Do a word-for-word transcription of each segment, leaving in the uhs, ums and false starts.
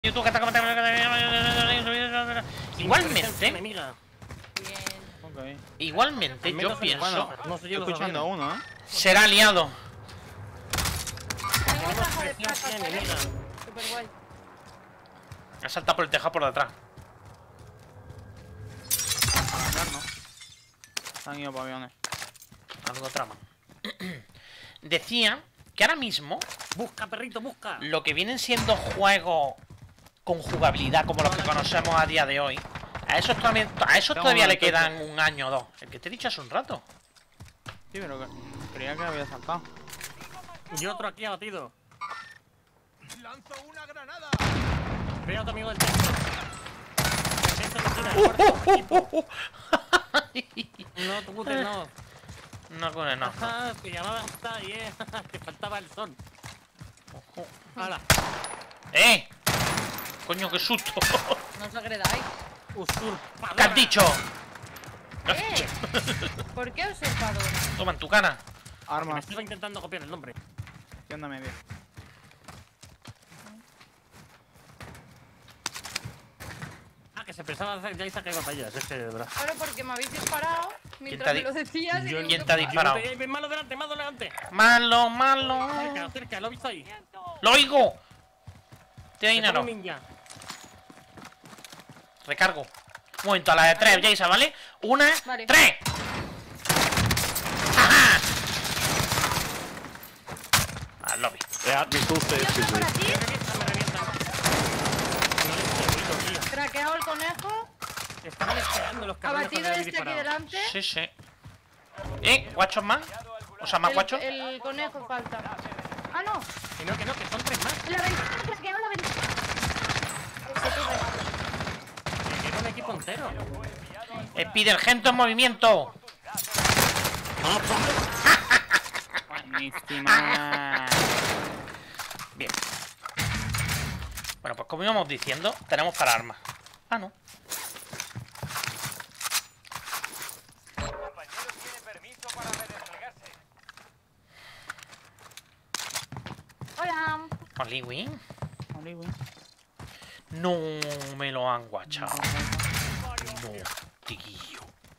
YouTube que está comentando. Igualmente, Okay. igualmente yo pienso, bueno, no sé, yo estoy escuchando a uno, ¿eh? será aliado. Super guay. Ha saltado por el tejado por detrás. No. Han ido para aviones. Algo trama. Decía que ahora mismo busca, perrito, busca. Lo que vienen siendo juegos con jugabilidad como los que conocemos a día de hoy, a esos todavía, a esos todavía le quedan un año o dos. El que te he dicho hace un rato. Sí, pero que, creía que había saltado. Y otro aquí abatido. ¡Lanzo una granada! Veo a tu amigo del texto. Uh, uh, uh, uh. No, tu cute no. No, con el no. Ajá, te llamaba hasta ayer. Te faltaba el son. Ojo. ¡Hala! ¡Eh! Coño, qué susto. No os agredáis. Usurpadora. ¿Qué has dicho? ¿Qué? ¿Por qué usurpadora? Toma en tu cara. Me Armas. estaba intentando copiar el nombre. Tienda media. Ah, que se pensaba hacer ya hice que batallas. Es que de verdad. Ahora porque me habéis disparado mientras te me di- lo decías. y Yo- digo, ¿Quién ¿qué te ha pasa? disparado? Yo no te- Malo delante, malo delante. Malo, malo. Cerca, cerca, lo he visto ahí. ¡Lo oigo! Te doy Se pone dinero. un ninja. Recargo. Un momento, a la de tres, Jason, ¿vale? Una, Vale. tres. ¡Ajá! Al lobby. Tío, ¿qué para ti? Me revientan, me revientan. No le estoy oído, tío. Craqueado el conejo. Estaban esperando los cabrones Abatido cuando le he este aquí disparado. delante. Sí, sí. ¿Eh? ¿Guachos más? O sea, más El, guachos. el conejo falta. Ah, no. Que no, que no, que son tres más. La ventana, craqueado la ventana. Ese tú Que era un equipo entero. Spider-Gento en movimiento. Buenísima. Bien. Bueno, pues como íbamos diciendo, tenemos para armas. Ah, no. Compañero tiene permiso para redesplegarse. Hola. Oliwi. Vale, güey. No me lo han guachado. No, tío.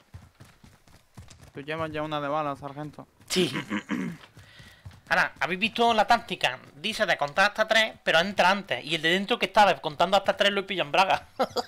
Tú llevas ya una de balas, sargento. Sí. Ahora, ¿habéis visto la táctica? Dice de contar hasta tres, pero entra antes. Y el de dentro que estaba contando hasta tres lo pilla en braga.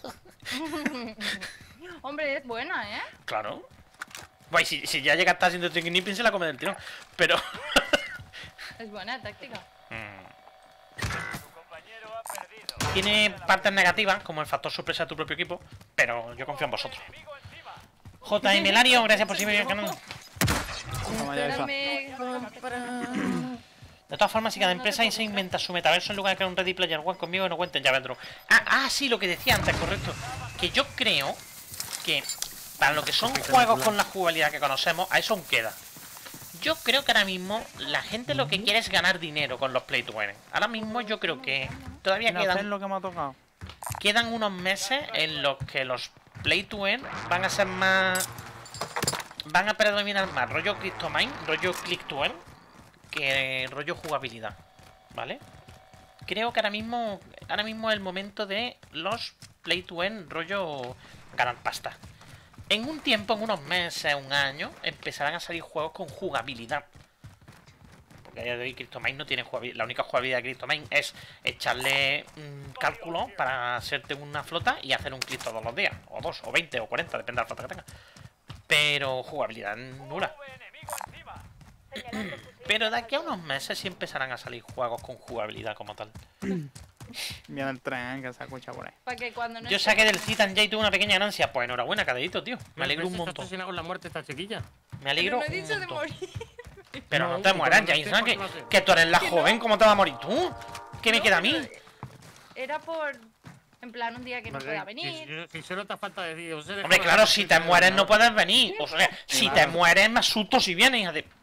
Hombre, es buena, ¿eh? Claro. Pues si, si ya llega a estar haciendo trickinipping se la come del tirón. Pero... Es buena táctica. Tu compañero ha perdido. Tiene partes negativas, como el factor sorpresa de tu propio equipo. Pero yo confío en vosotros. Enemigo encima. J M Lario, gracias por seguirme en el canal. Toma ya esa. Espérame. De todas formas, si cada empresa se inventa su metaverso en lugar de crear un Ready Player One conmigo, no cuenten ya vendró. Ah, ah, sí, lo que decía antes, correcto. Que yo creo que para lo que son juegos con la jugabilidad que conocemos, a eso aún queda. Yo creo que ahora mismo la gente lo que quiere es ganar dinero con los Play to Earn. Ahora mismo yo creo que todavía Sin hacer quedan, lo que me ha tocado. quedan unos meses en los que los Play to Earn van a ser más... Van a predominar más rollo Cryptomine, rollo Click to Earn, que rollo jugabilidad, ¿vale? Creo que ahora mismo ahora mismo es el momento de los Play to Earn rollo ganar pasta. En un tiempo, en unos meses, un año, empezarán a salir juegos con jugabilidad. Porque a día de hoy Cryptomine no tiene jugabilidad. La única jugabilidad de Cryptomine es echarle un cálculo para hacerte una flota y hacer un clic todos los días. O dos, o veinte, o cuarenta, depende de la flota que tengas. Pero jugabilidad nula. Enemigo encima. Pero de aquí a unos meses sí empezarán a salir juegos con jugabilidad como tal. Viene el tren que se escucha por ahí. Para que cuando no Yo esté- saqué del Citan J y tuve una pequeña ganancia. Pues enhorabuena, cadellito, tío. Me alegro un Está montón. obsesionado con la muerte esta chiquilla. Me alegro No he un dicho de montón. morir. Pero no No, te pero mueras, no Jason, sé que, por qué no sé. que tú eres la Que joven, no. ¿cómo te vas a morir tú? ¿Qué me No, queda a pero mí? Era por... En plan, un día que no Vale, pueda si- venir. Si, si solo te falta decir... os he dejado Hombre, la- claro, si te mueres no puedes venir. O sea, si te mueres me asusto si vienes, hija de...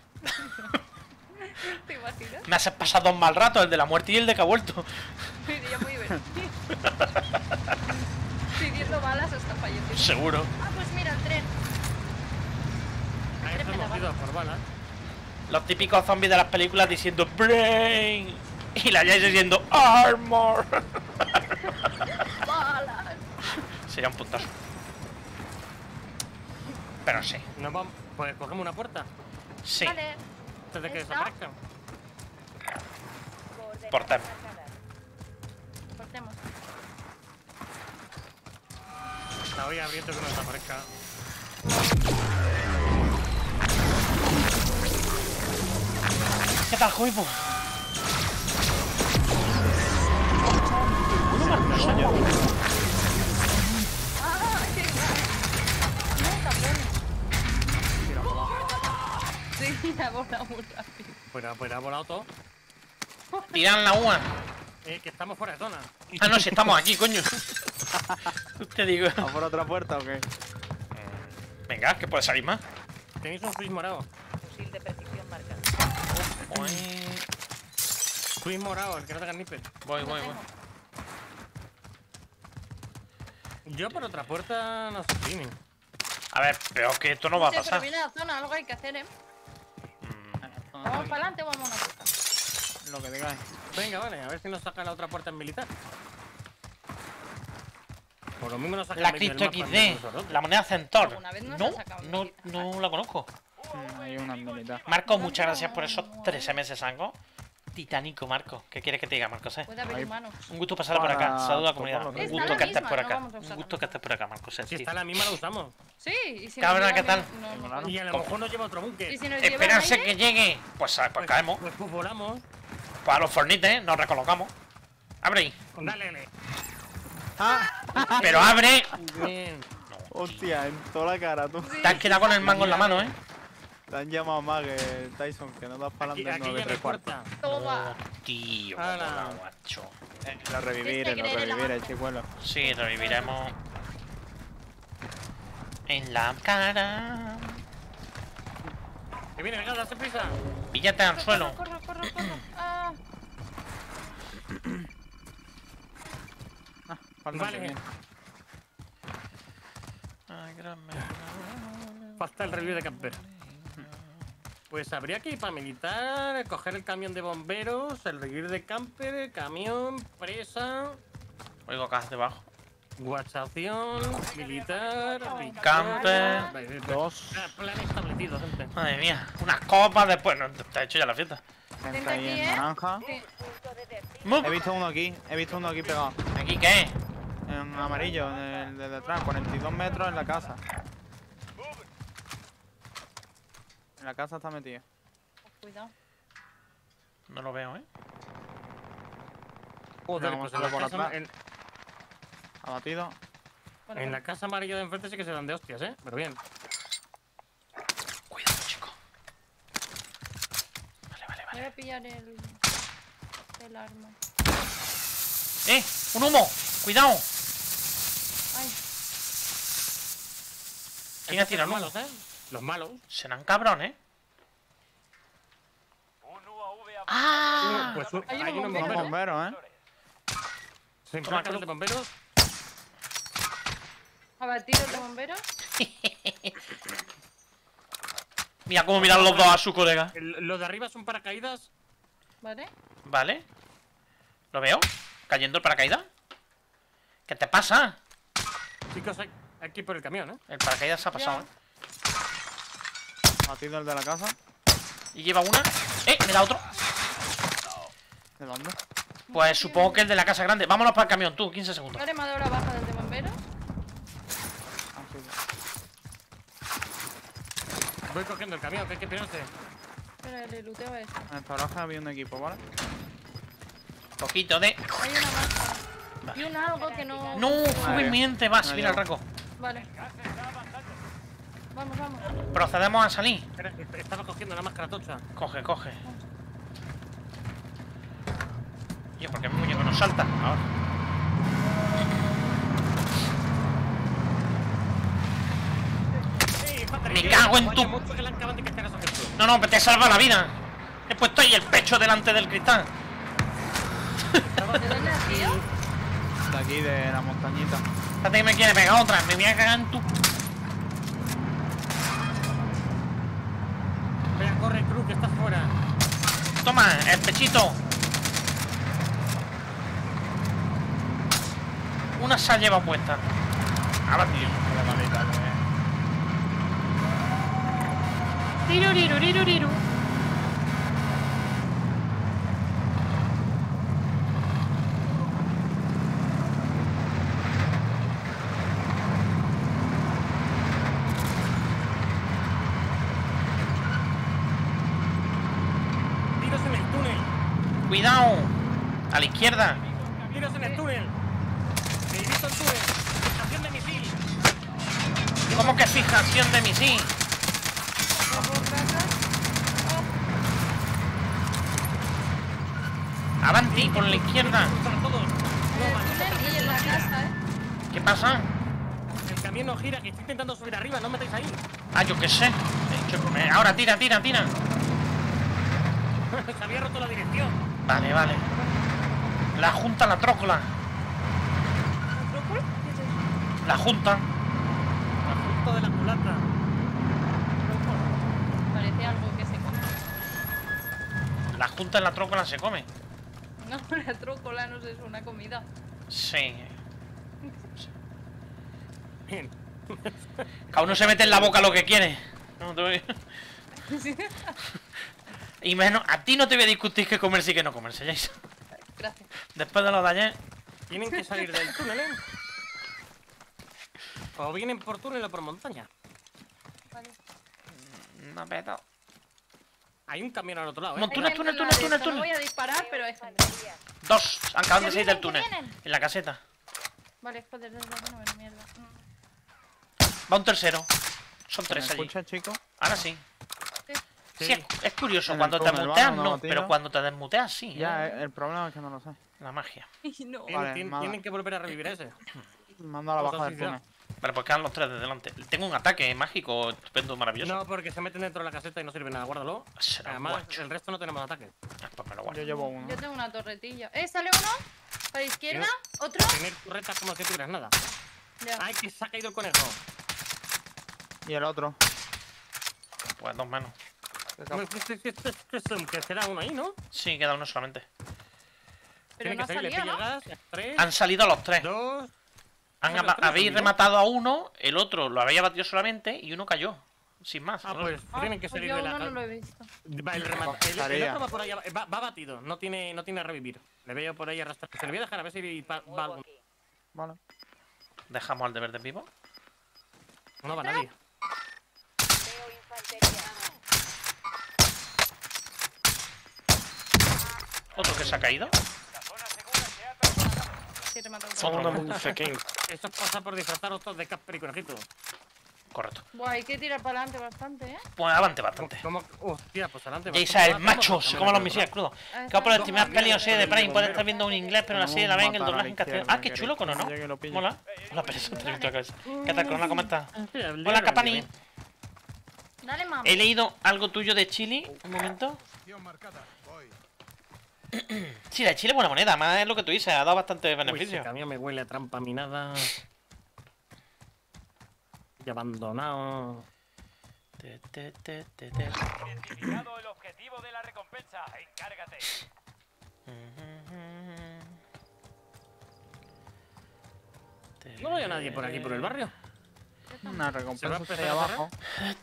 ¿Te imaginas? Me haces pasar dos mal ratos, el de la muerte y el de que ha vuelto. Sería muy divertido. Pidiendo balas hasta fallecer. Seguro. Ah, pues mira, el tren. Ahí hemos ido por balas. Los típicos zombies de las películas diciendo Brain. Y la Jace diciendo Armor. Sería un puntazo. Pero sí. Nos vamos. Pues cogemos una puerta. Sí. Vale. Antes de que ¿Esta? desaparezcan. Portemos. Cortemos. La voy abriendo que no desaparezca. ¿Qué tal, Joipo? ¡Ah! ¡Qué guay! No, cabrón. Tira por abajo. Sí, ha volado muy rápido. Pues, pues ha volado todo. Tiran la U A. Eh, que estamos fuera de zona. Ah, no, si estamos aquí, coño. Te digo. ¿Va por otra puerta o qué? Venga, que puede salir más. Tenéis un switch morado. Fusil de precisión marca. Voy, Switch morado, el que no tenga sniper. voy, voy. voy. Yo por otra puerta no sé si ni. A ver, pero que esto no va a Sí, pero pasar. viene la zona, algo hay que hacer, ¿eh? Mm, ¿Vamos para adelante o vamos a una puerta? Lo que digáis. Venga, vale, a ver si nos saca la otra puerta en militar. Por lo mismo nos saca La en medio del Cristo mapa en X vez de D, nosotros. la moneda Centaur. ¿Alguna vez nos No, ha sacado no, militar? no la conozco. Mm, hay una militar. Marco, muchas gracias por esos trece meses, algo. Titánico, Marco. ¿Qué quieres que te diga, Marcos? Eh? Puede haber Ahí. humanos. Un gusto pasar por acá. Para Saluda a la comunidad. tocarlo, Un Está gusto la que estés misma, por no acá. vamos a Un usarla. gusto que estés por acá, Marcos. eh, Si tío. está la misma la usamos. Sí, y si Cabra, nos ¿qué llevan- tal? no, no, Claro. Y a lo mejor nos lleva otro búnker. Y si nos llevan Esperarse aire, que llegue. Pues, ah, pues caemos. Pues, pues volamos. Pues a los fornites nos recolocamos. Abre ahí. Dale, dale. ¡Ah! Pero abre. Bien. No, tío. Hostia, en toda la cara, tú. Te has quedado con el mango en la mano, ¿eh? Te han llamado más que el Tyson, que no das para Aquí, adelante aquí en ya nueve no hay tres cuartos. puerta. toma. No, tío. Ala. Hola, guacho. Eh, lo revivir, Este lo creer en la revivir, el magia. chicuelo. Sí, reviviremos. En la cara. Que viene, venga, date prisa. Píllate al suelo. Corre, corre, corre. Ah, Ah, falta Vale. que viene. Ay, gran Falta el review de camper. Pues habría que ir para militar, coger el camión de bomberos, el review de camper, camión, presa, Oigo cajas debajo. guachación, militar, Camper. Vale, vale, Dos. ah, plan establecido, gente. Madre mía. Unas copas después. No, te ha hecho ya la fiesta. Gente Vente ahí aquí, en ¿eh? naranja. sí. Mup. He visto uno aquí, he visto uno aquí pegado. ¿Aquí qué? En amarillo, en el de detrás, cuarenta y dos metros en la casa. En la casa está metido. Cuidado. No lo veo, ¿eh? Joder, Vamos pues a en la, ver por casa, atrás. en, Abatido. Bueno, en la casa amarilla de enfrente sí que se dan de hostias, ¿eh? Pero bien. Cuidado, chico. Vale, vale, voy vale. a pillar el, el arma. ¡Eh! ¡Un humo! ¡Cuidado! Ay, ¿Quién ha Estos tirado son el los humo? malos, ¿eh? Los malos. Serán cabrones. Un U A V ¡Ah! Pues un- Hay hay unos unos Los bomberos. bomberos, ¿eh? Sin Toma, placas Cruz. de bomberos. abatido el de bomberos. Mira cómo miran los dos a su colega. El- Los de arriba son paracaídas. ¿Vale? ¿Vale? ¿Lo veo? ¿Cayendo el paracaídas? ¿Qué te pasa? Chicos, hay- aquí por el camión, ¿eh? El paracaídas se ha pasado, Ya. ¿eh? Abatido el de la casa. Y lleva una. ¡Eh! Me da otro. ¿De dónde? Pues supongo que el de la casa grande. Vámonos para el camión, tú, quince segundos. ¿La armadura baja del de bomberos? Ah, sí. Voy cogiendo el camión, que hay que pirarse. Espera, le luteo a eso. En esta baraja había un equipo, ¿vale? Poquito de. Hay una máscara. Y un algo que no... ¡No! Vale. ¡Miente! Va, se No viene el llego. raco. Vale. Vamos, vamos. Procedemos a salir. Espera, estaba cogiendo la máscara tocha. Coge, coge. Yo, porque mi muñeco no salta. Ahora. ¡Ey, Patrick! Me cago en Vaya tu- mucho que le acaban de quitar a ese gesto. No, no, te salva la vida. He puesto ahí el pecho delante del cristal. ¿De dónde has ido? De aquí, de la montañita. Espérate que me quiere pegar otra. Me voy a cagar en tu. Venga, corre, Cruz, que estás fuera. Toma, el pechito. Una se ha llevado puesta. Avanti. Tiruriruriruriru. Tiros en el túnel. Cuidado. A la izquierda. Tiros en el túnel. He visto el túnel. Estación de misil. ¿Cómo que fijación de misil? Avanti, por la izquierda. Para todos. Y en la casa, ¿eh? ¿Qué pasa? El camión no gira, que estoy intentando subir arriba, no me metáis ahí. Ah, yo qué sé. Eh, yo- eh, Ahora tira, tira, tira. Se había roto la dirección. Vale, vale. La junta, la trócola. ¿Brócoli? ¿Qué es eso? La junta. La justo de la culata. Parece algo que se come. La junta en la trócola se come. No, la trócola no sé, es una comida. Sí. Bien. Cada uno se mete en la boca lo que quiere. No te voy- Y menos, a ti no te voy a discutir que comer sí que no comer, ¿sabéis? Gracias. Después de lo de ayer. Tienen que salir del túnel, ¿eh? O vienen por túnel o por montaña. Vale. No, pero... Hay un camión al otro lado, ¿eh? No, Hay túnel, gente túnel, en la túnel, de túnel, esto, No túnel. voy a disparar, pero hay gente. Dos. Acaban de ¿Que salir del vienen, que túnel. vienen? En la caseta. Vale, joder, desde aquí no ven mierda. Va un tercero. Son ¿Me tres allí. escuchas, chico? Ahora sí. Sí. Sí, es, es curioso. En el Cuando te túnel, muteas, ¿vale? no. No, tío. Pero cuando te desmuteas, sí. Ya, ¿eh? eh, el problema es que no lo sé. La magia. Y no. Tienen, Vale, tienen- nada. tienen que volver a revivir ese. Manda a la baja del túnel. Vale, pues quedan los tres de delante. Tengo un ataque mágico, estupendo, maravilloso. No, porque se meten dentro de la caseta y no sirve nada. Guárdalo. Será Además, guacho. el resto no tenemos ataque. Ah, pues me lo Yo guardo. llevo uno. Yo tengo una torretilla. ¿Eh? ¿Sale uno? ¿A la izquierda? ¿Otro? Tener turretas como si tuvieras nada. Ya. Ay, que se ha caído el conejo. Y el otro. Pues dos menos. Que- que- que- que- que- Que será uno ahí, ¿no? Sí, queda uno solamente. Pero Tiene no que ha salir, le salido, pillo ¿no? el gas. Tres, Han salido los tres. dos. Han Los ama- tres habéis han rematado a uno, el otro lo había batido solamente y uno cayó. Sin más. Ah, ¿no? pues Ah, tienen que pues salir yo de la uno no ca- lo he visto. Va, el, remata- el- el Tarea. otro va por ahí, va, va batido, no tiene, no tiene revivir. Le veo por ahí arrastrar. Se le voy a dejar a ver si va, va Nuevo algún- aquí. Vale. Dejamos al deber de vivo. No va nadie. Veo infantería. Otro que se ha caído. La zona segura se ha trasladado. Sí, te mata un Otro. Esto pasa por disfrazar otros de Casper y conejito. Correcto. Buah, hay que tirar para adelante bastante, ¿eh? Pues avante bastante. ¿Cómo? Hostia, pues adelante. Jaisa, el macho, se come los misiles crudos. Ahí Que por el está. primer peli o serie de Prime puede estar viendo un inglés, pero la serie la ven en el doblaje en castellano. Ah, qué chulo, ¿no? Llegue y lo pille. Mola. Hola, pereza, te he visto la cabeza. ¿Qué tal, Corona? ¿Cómo estás? Hola, Hola, Capani. Dale, mamá. He leído algo tuyo de Chile. Un momento. Sí, la de Chile es buena moneda, más es lo que tú dices, ha dado bastante Uy, ese beneficio. camión me huele a trampa minada. Y abandonado. Te, te, te, te, te. Identificado el objetivo de la recompensa. Encárgate. No veo a nadie por aquí, por el barrio. Una ¿Se va a recompensa empezar ahí a abajo.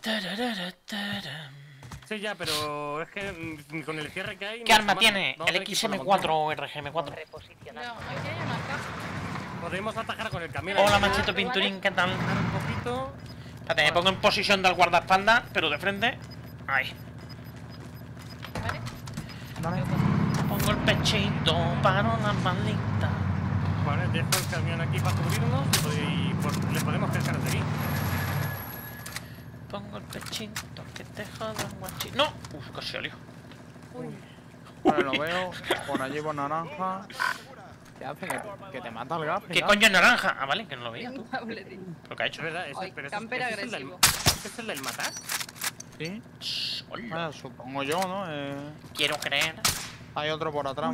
Sí, ya, pero es que mm, con el cierre que hay... ¿Qué nos arma vamos- tiene? vamos a ¿El tener que ir X por la M cuatro montaña. o R G M cuatro? No, Reposicionando. aquí hay una caja. Podemos atajar con el camión. Hola, Ahí, Manchito ¿vale? Pinturín, ¿qué tal? un poquito. Espérate, me pongo en posición del guardaespaldas, pero de frente. Ahí. ¿Vale? Dale. Pongo el pechito para una malita. Vale, dejo el camión aquí para cubrirnos y pues, le podemos pescar de aquí. Pongo el pechito que te jodan, guachi. ¡No! Uf, casi salió. Vale, lo veo. Por allí por naranja. ¿Qué hace? Que te, que te mata el gas. ¿Qué final. coño es naranja? Ah, vale, que no lo veía tú. Amable, tío. ¿Lo que ha Es hecho? verdad, ese, Ay, pero ese, camper ese es el del, agresivo. ¿ese es el del matar? Sí. Shh, hola. Bueno, supongo yo, ¿no? Eh, Quiero creer. hay otro por atrás.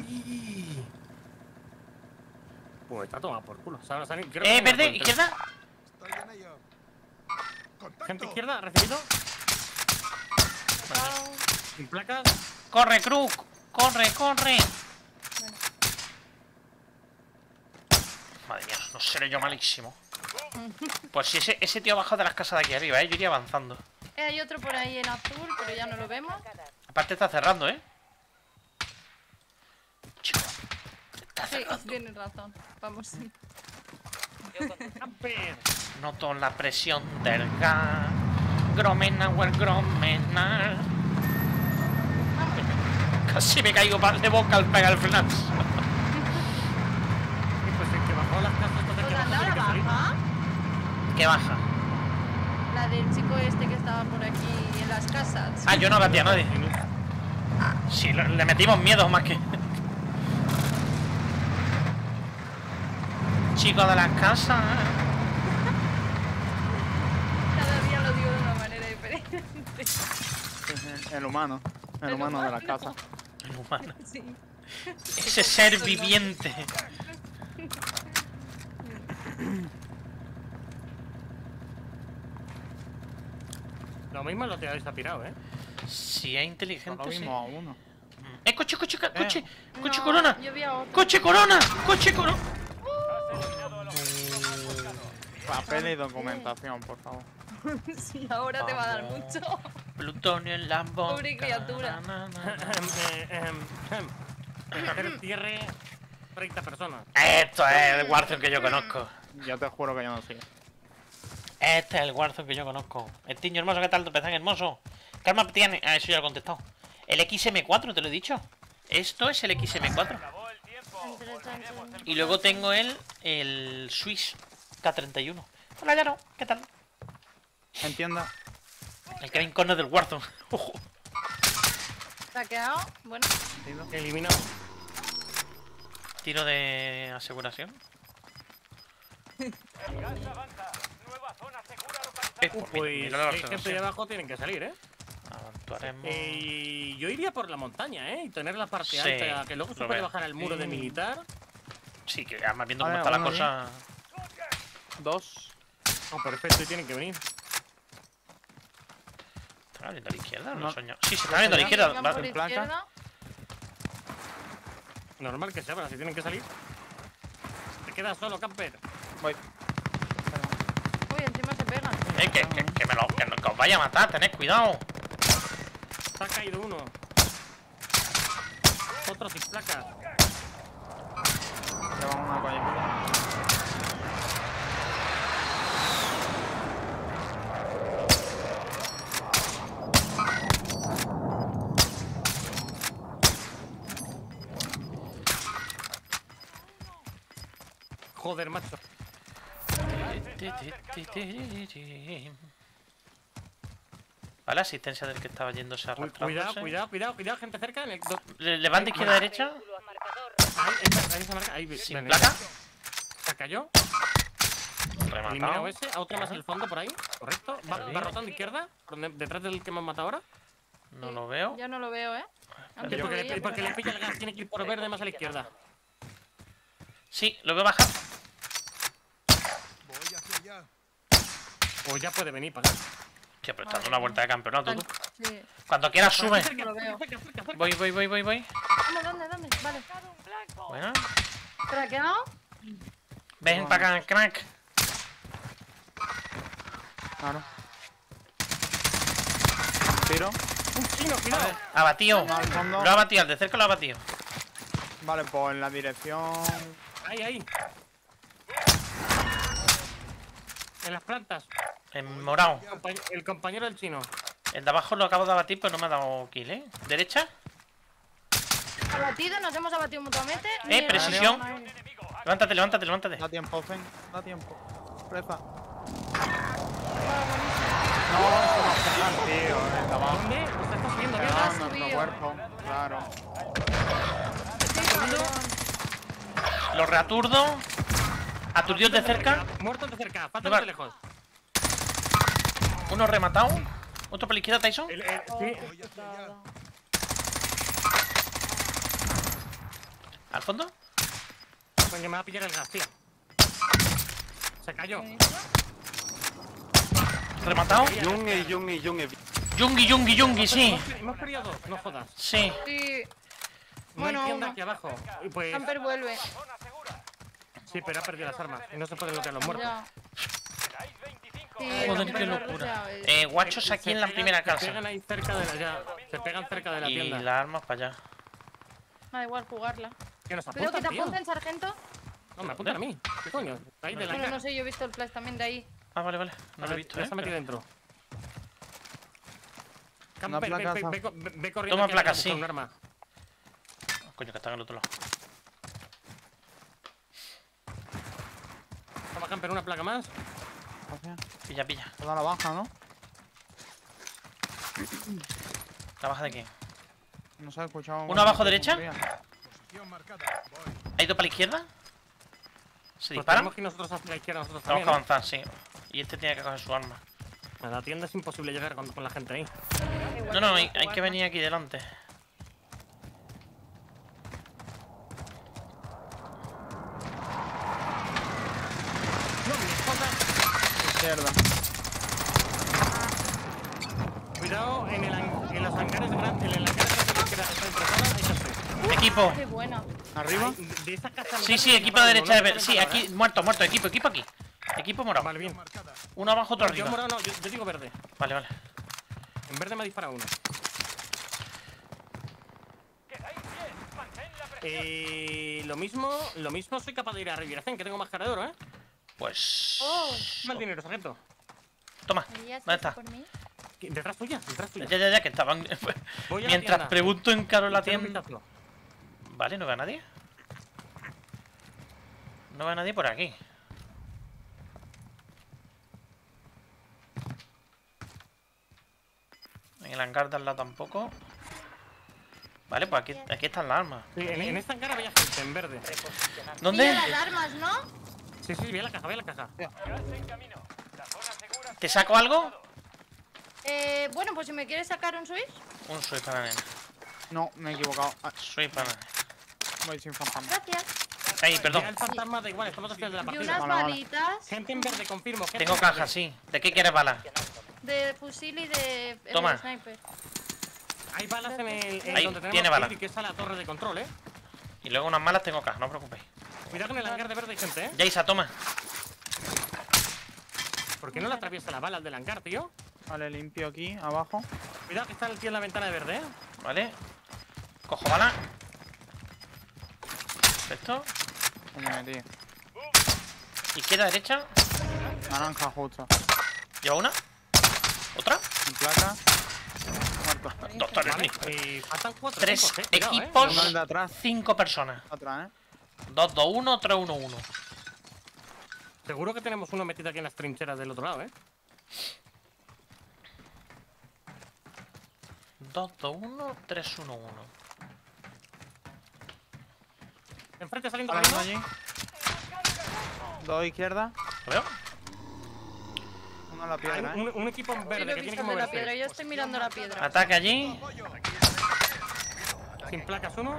Pues está tomado por culo. Se van a salir- creo que Eh, van a verde, por el- izquierda. Gente izquierda, recibido. Sin placas. Corre, Cruz. Corre, corre. Madre mía, no seré yo malísimo. Pues si ese, ese tío ha bajado de las casas de aquí arriba, ¿eh? Yo iría avanzando. Eh, hay otro por ahí en azul, pero ya no lo vemos. Aparte está cerrando, ¿eh? Chico, está Sí, cerrando. tienes razón. Vamos. ¡Camper! Noto la presión del gas. Gromena, well, gromena. Casi me caigo pa- de boca al pegar el frenazo. Y pues el que bajó las casas entonces que ¿Pues abajo tiene que andaba salir. baja? ¿Qué baja? La del chico este que estaba por aquí en las casas. Ah, yo no batí a nadie. Sí, le le metimos miedo más que... Chico de las casas. Cada día lo digo de una manera diferente. El, el humano. El, El humano de la humano. casa. El humano. Sí. Ese ser viviente. Lo mismo lo te habéis pirado, ¿eh? Si es inteligente, Lo sí. mismo a uno. ¡Eh, coche, coche, ca- coche! ¡Coche No, corona! Yo vi a otro. ¡Coche corona! ¡Coche corona! Papel y documentación, por favor. Sí, ahora te va a dar Vamos. mucho. Plutonio en la boca. Pobre criatura. Na, na, na, na. Eh, eh, eh, hacer cierre treinta personas. Esto es el Warzone que yo conozco. Yo te juro que yo no sé. Este es el Warzone que yo conozco. El tiño hermoso, ¿qué tal? ¿Pezán hermoso? ¿Qué arma tiene? Ah, eso ya lo he contestado. El X M cuatro, te lo he dicho. Esto es el X M cuatro. Acabó el tiempo. Volvemos el Y luego tengo el, el Swiss K treinta y uno. Hola, Yaro, ¿qué tal? Entienda. El Crane Corner del Warzone. Ojo. ¿Te ha quedado? Bueno. Eliminado. Tiro de aseguración. gas avanza. Nueva zona segura localizada. Eh, pues, Pues mira, mira la hay gente de aseguración. abajo tienen que salir, ¿eh? Avantuaremos. Eh, yo iría por la montaña, ¿eh? Y tener la parte Sí, alta, que luego se lo puede veo. bajar al muro de Sí. militar. Sí, que además viendo Vale, cómo está la uno cosa. Dos. Oh, perfecto, y tienen que venir. ¿Están abriendo a la izquierda? No, No. lo he soñado. Sí, se están abriendo a la Venga, izquierda. Van Va- por en placa. izquierda. Normal que sea, pero si tienen que salir. Te quedas solo, camper. Voy. Uy, encima se pegan. Eh, que, que, que me lo, que, no- que os vaya a matar, tened cuidado. Se ha caído uno. Otro sin placas. Lleva una coñita. Joder, macho. Vale, asistencia del que estaba yéndose a Uy, cuidado, cuidado, cuidado, cuidado, gente cerca. En el, do- Le, levante izquierda derecha. ahí, esa, esa marca. Ahí, Sin ven, placa. Se cayó. Eliminado Rematado. ese. A otro más en el fondo por ahí. Correcto. Va, Ahí. va rotando izquierda. por donde- detrás del que me han matado ahora. No lo veo. Ya no lo veo, ¿eh? Y Antes lo porque, veía, le, porque pero- le pilla el gas, tiene que ir por verde más a la izquierda. Sí, lo veo bajar. Voy hacia allá. Pues ya puede venir para acá. Hostia, pero está dando una vuelta de campeonato, tú. Sí. Cuando quieras sube. No lo veo. Cerca, cerca, cerca. Voy, voy, voy, voy, voy. ¿Dónde, dónde, dónde? Vale. Bueno. ¿Craqueado? Ven para acá, crack. Claro. Tiro. Un chino, cuidado. Abatido. Al fondo. Lo ha abatido, al de cerca lo ha abatido. Vale, pues en la dirección. Ahí, ahí. En las plantas. En morado. Compañ- El compañero del chino. El de abajo lo acabo de abatir, pero no me ha dado kill, ¿eh? ¿Derecha? Abatido, nos hemos abatido mutuamente. Eh, Mierda. precisión. Madre. Levántate, levántate, levántate. Da tiempo, Fen. Da tiempo. Presa. Ah, No, eso no pegan, tío. El de abajo. ¿Dónde? Pues está subiendo, Pegan mierda. ha nuestro subido. cuerpo. Claro. buenísimo. Sí, cabrón. Lo reaturdo. Aturdidos de cerca. Muertos de cerca, falta No va- de lejos. Uno rematado. Otro por la izquierda, Tyson. El- el- sí, Voy hacia allá. Al fondo. porque me va a pillar el gas, tío. Se cayó. Rematado. Junge, Junge, Junge. Yungi, Yungi, Yungi, sí. Hemos- Hemos perdido dos, no jodas. Sí. Sí. No Bueno, hay tienda uno. aquí abajo. Y Pues, Camper vuelve. sí, pero ha perdido las armas. Y no se pueden bloquear los muertos. Ya. Sí, Joder, no, qué no, locura. no, no, Eh, guachos Se aquí en la pegan- primera Se casa. pegan ahí cerca de la, ya, se pegan cerca de la Y tienda. las armas para allá. Me da igual jugarla. Que nos Creo que apuntan, te tío. apunten, sargento. No, me apuntan a mí. ¿Qué coño? Ahí de la Bueno, no sé, yo he visto el flash también de ahí. Ah, vale, vale. No lo he visto, Ya eh. se ha metido dentro. Una Camper, ve, placa ve, esa. ve, co- ve- ve corriendo. Toma aquí a placa, buscar sí. un arma. pero- Coño, que está en el otro lado. Toma, Camper, una placa más. Gracias. Pilla, pilla. Toda la baja, ¿no? ¿La baja de quién? No se ha escuchado. ¿Uno abajo derecha? Posición marcada. Voy. ¿Ha ido para la izquierda? ¿Se Pues disparan? tenemos que ir nosotros hacia la izquierda, nosotros Tenemos también. que avanzar, sí. Y este tiene que coger su arma. ¿no? A la tienda es imposible llegar con, con la gente ahí. No, no, hay, hay que venir aquí delante. No, mi esposa. Izquierda. Cuidado en, el, han- en los hangares grandes. En el hangar grande que queda está impresora, hay gente. Equipo. Qué buena. ¿Arriba? Ay, de, de esa casa. Sí, sí, equipo a la derecha de ver. Sí, aquí, muerto, muerto. Equipo, equipo aquí. Equipo morado. Vale, bien. Marcada. Uno abajo, otro Yo arriba. morado no, yo, yo digo verde. Vale, vale. En verde me ha disparado uno. Quedáis bien. Mantén la presión. Eh, lo mismo, lo mismo soy capaz de ir a Rivieración, que tengo más cara de oro, ¿eh? Pues... Oh, Mal dinero, sargento. Toma. ¿María, ¿Dónde estás está? por mí? ¿Qué? ¿Detrás tuya? ¿Detrás tuya? Ya, ya, ya, que estaban... Voy a la Mientras tienda. pregunto en caro la Echar un tienda... vistazo. Vale, no veo a nadie. No veo a nadie por aquí. En el hangar de al lado tampoco. Vale, pues aquí, aquí están las armas. Sí, en, en esta hangar había gente, en verde. ¿Dónde? Mira las armas, ¿no? Sí, sí, ve la caja, ve la caja. Gas en camino. La zona segura. ¿Te saco algo? Eh, bueno, pues si me quieres sacar un switch. Un soy para la nena. No, me he equivocado. Ah, Soy para la nena. voy sin fantasma. Gracias. Ay, perdón. Ya el fantasma da igual, estamos al final de la Y partida. unas Vale, vale. balitas Gente en verde, confirmo. gente Tengo en verde. caja, sí. ¿De qué quieres balas? de fusil y de eh, Toma. de sniper. Hay balas en el en Ahí, donde tenemos tiene que balas. ir, que es a la torre de control, ¿eh? Y luego unas malas tengo caja, no os preocupéis. Cuidado con el hangar de verde hay gente, ¿eh? Jaisa, toma. ¿Por qué no le atraviesa la bala al del hangar, tío? Vale, limpio aquí, abajo. Cuidado que está el tío en la ventana de verde, ¿eh? Vale. Cojo bala. Perfecto. Coño, me metí. Izquierda, derecha. Naranja justo. Lleva una. Otra. En placa. Muerto. Doctor Vale, Smith. eh, faltan cuatro Tres equipos, eh. Cuidado, equipos. Uno al de atrás. Cinco personas. Otra, ¿eh? dos dos uno, tres uno uno. ¿eh? Seguro que tenemos uno metido aquí en las trincheras del otro lado, ¿eh? dos dos uno, tres uno uno. Enfrente saliendo Ahora corriendo. allí. Dos izquierda. ¿Lo veo? Uno a la Hay piedra, ¿eh? un, un equipo en Sí, verde lo he que tiene visto que el de la piedra. moverse. Yo estoy mirando la piedra. Ataque allí. Sin placas uno.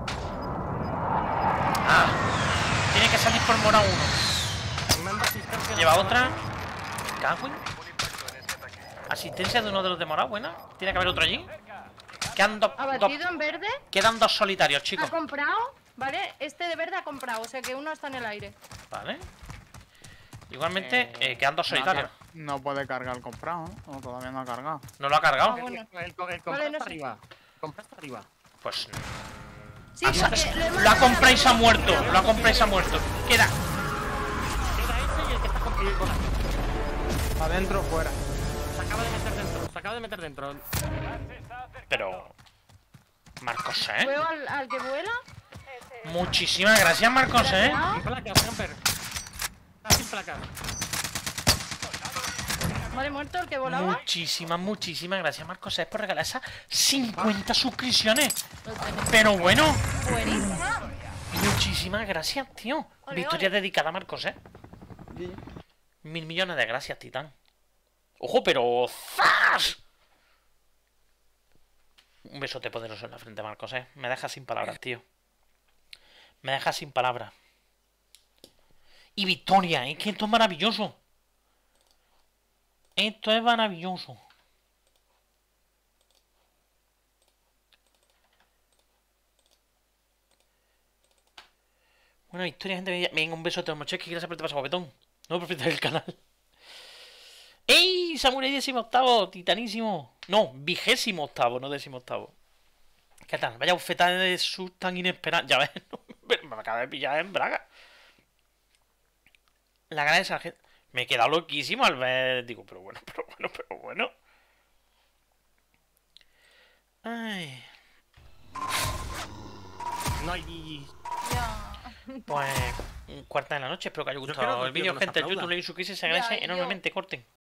Ah. Tiene que salir por mora uno. Manda asistencia. Lleva otra. Cagüín. Asistencia de uno de los de mora, buena. Tiene que haber otro allí. Quedan dos, dos- Abatido en verde. quedan dos solitarios, Ha chicos. comprado. Vale, este de verde ha comprado. O sea que uno está en el aire. Vale. Igualmente, eh, quedan dos No, solitarios. No puede cargar el comprado, ¿no? No, todavía no ha cargado. No lo ha cargado. Ah, bueno. El, el, el comprar Vale, no está sé. arriba. Comprar está arriba. Pues Sí, Ah, porque lo he lo ha mandado comprado y se ha a la- muerto. Lo ha comprado y se ha muerto. Queda. Queda ese y el que está con el golazo. Adentro o fuera. Se acaba de meter dentro. Se acaba de meter dentro. Pero. Marcos, ¿eh? Veo al, al que vuela. Muchísimas gracias, Marcos, ¿eh? Ah, Sin placas, Camper. Está sin placas. Vale, muerto el que volaba. Muchísimas, muchísimas gracias, Marcos, ¿eh? Por regalar esas cincuenta suscripciones. Lo tenemos. Pero bueno, Buenísima. muchísimas gracias, tío. Ole, Victoria ole. dedicada a Marcos, ¿eh? Mil millones de gracias, Titán. Ojo, pero... ¡zas! Un besote poderoso en la frente, Marcos, ¿eh? Me deja sin palabras, tío. Me deja sin palabras. Y Victoria, es que esto es maravilloso. Esto es maravilloso. Bueno, Victoria, gente, venga, un besote, muchachos, que gracias por este paso, guapetón. No me del canal. Sí, Samurai décimo octavo, titanísimo. No, vigésimo octavo, no décimo octavo. ¿Qué tal? Vaya bufetada de sus tan inesperadas. Ya ves, no, me acaba de pillar en braga. La cara de sargento. Me he quedado loquísimo al ver. Digo, pero bueno, pero bueno, pero bueno. Ay. No hay... Ya. Pues. Cuarta de la noche, espero que haya Yo creo gustado que el vídeo, nos gente. aplauda. YouTube, like y suscribirse se agradece Ya, yo- enormemente. Corten.